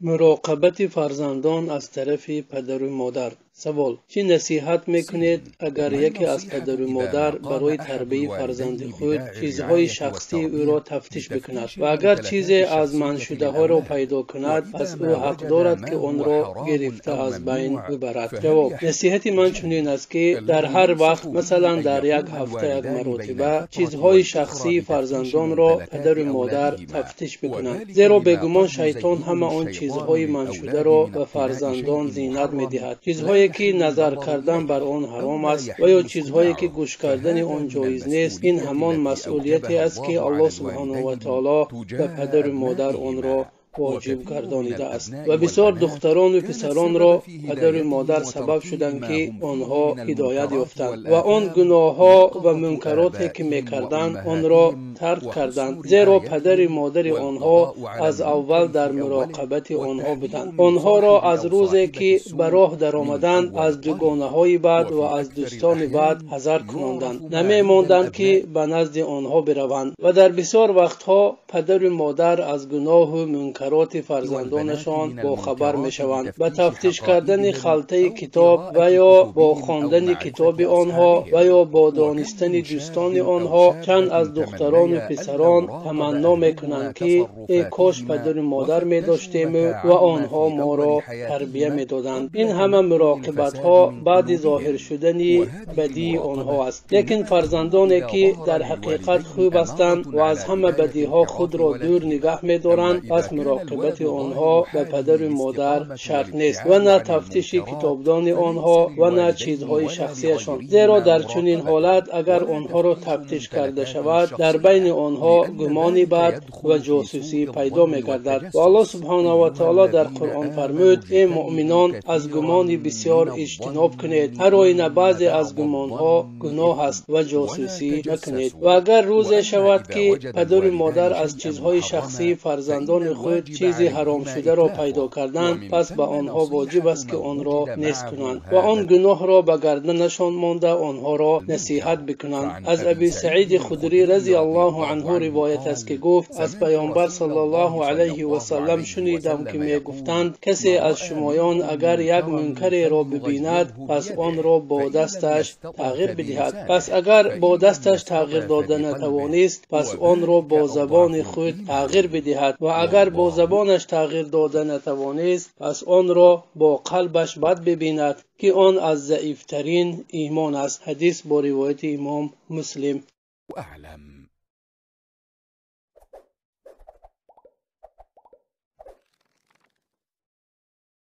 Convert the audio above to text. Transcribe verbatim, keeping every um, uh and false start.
مراقبت فرزندان از طرف پدر و مادر. سوال: چی نصیحت میکنید اگر یکی از پدر و مادر برای تربیت فرزند خود چیزهای شخصی او را تفتیش بکند و اگر چیزی از من شده ها را پیدا کند، پس او حق دارد که آن را گرفته از بین ببرد؟ جواب: نصیحت من چنین است که در هر وقت، مثلا در یک هفته یک مرتبه، چیزهای شخصی فرزندان را پدر و مادر تفتیش بکنند، زیرا بیگمان شیطان همه آن چیزهای منشوده را به فرزندان زینت میدهد. چیزهایی که نظر کردن بر آن حرام است و یا چیزهایی که گوش کردن آن جایز نیست، این همان مسئولیتی است که الله سبحانه و تعالی به پدر و مادر آن را واجب گردانیده است و بسیار دختران و پسران را پدر و مادر سبب شدند که آنها هدایت یافتند و آن گناه ها و منکراتی که میکردند آن را ترک کردند، زیرا پدر و مادر آنها از اول در مراقبت آنها بودند. آنها را از روزی که به راه در آمدند از دوگانه های بد و از دوستان بد حذر کناندند، نمی ماندند که به نزد آنها بروند و در بسیار وقتها پدر و مادر از گناه و منکرات فرزندانشان با خبر می شوند. به تفتیش کردن خلطه کتاب و یا با خواندن کتاب آنها و یا با دانستن دوستان آنها، چند از دختران و پسران تمنا می کنند که ای کاش پدر و مادر می داشتیم و آنها ما را تربیه می دادند. این همه مراقبت ها بعد ظاهر شدن بدی آنها است، لیکن فرزندانی که در حقیقت خوب هستند و از همه بدی ها خود را دور نگه می دارند، پس مراقبت آنها به پدر و مادر شرط نیست و نه تفتیش کتابدان آنها و نه چیزهای شخصیشان، زیرا در چنین حالت اگر آنها را تفتیش کرده شود، در بین آنها گمانی بد و جاسوسی پیدا می گردد و الله سبحانه و تعالی در قرآن فرمود: ای مؤمنان، از گمان بسیار اجتناب کنید، هر آینه بعضی از گمان ها گناه است و جاسوسی نکنید. و اگر روزی شود که پدر و مادر از چیزهای شخصی فرزندان خود چیزی حرام شده را پیدا کردند، پس به آنها واجب است که آن را نیست کنند و آن گناه را به گردنشان مانده آنها را نصیحت بکنند. از ابی سعید خدری رضی الله عنه روایت است که گفت: از پیامبر صلی الله علیه و سلم شنیدم که می گفتند کسی از شمایان اگر یک منکر را ببیند، پس آن را با دستش تغییر بدهد، پس اگر با دستش تغییر داده نتوانست، پس آن را با زبان خود تغییر بدهد و اگر با زبانش تغییر داده نتوانست، پس آن را با قلبش بد ببیند که آن از ضعیفترین ایمان است. حدیث با روایت امام مسلم.